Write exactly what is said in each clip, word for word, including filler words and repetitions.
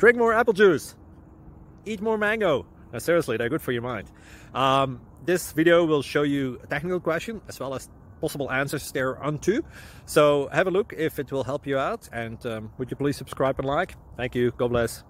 drink more apple juice, eat more mango. No, seriously, they're good for your mind. Um, this video will show you a technical question as well as possible answers thereunto. So have a look if it will help you out, and um, would you please subscribe and like? Thank you. God bless.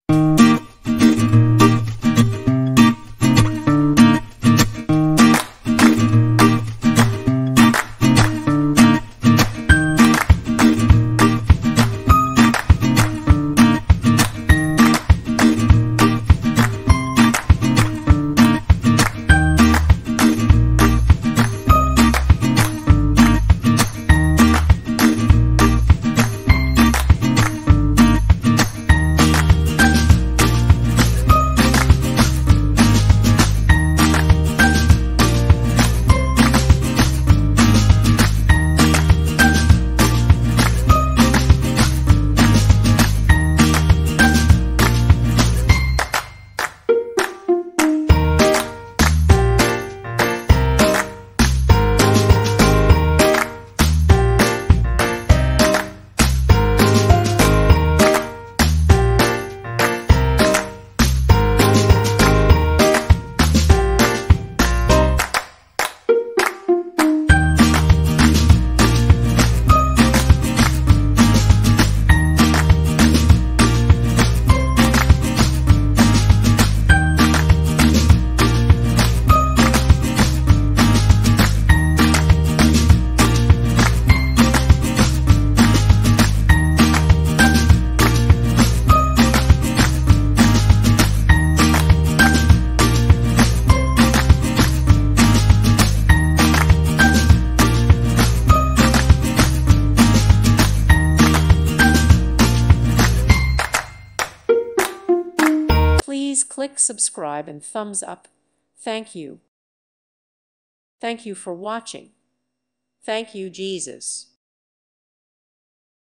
Please click subscribe and thumbs up. Thank you. Thank you for watching. Thank you, Jesus.